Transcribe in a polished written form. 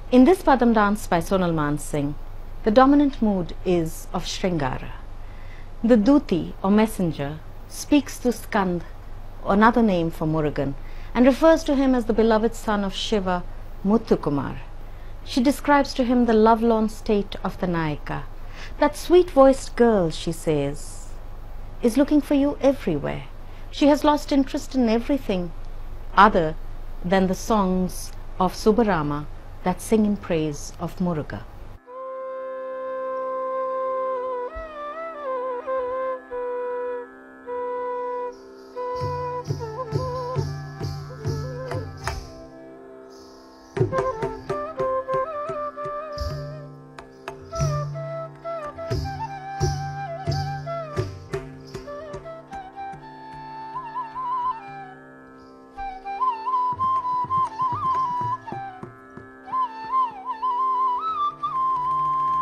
In this Padam dance by Sonal Man Singh, the dominant mood is of Shringara. The Duti or messenger speaks to Skand, another name for Murugan, and refers to him as the beloved son of Shiva, Muthukumar. She describes to him the lovelorn state of the Nayika. That sweet-voiced girl, she says, is looking for you everywhere. She has lost interest in everything other than the songs of Subbarama that sing in praise of Muruga.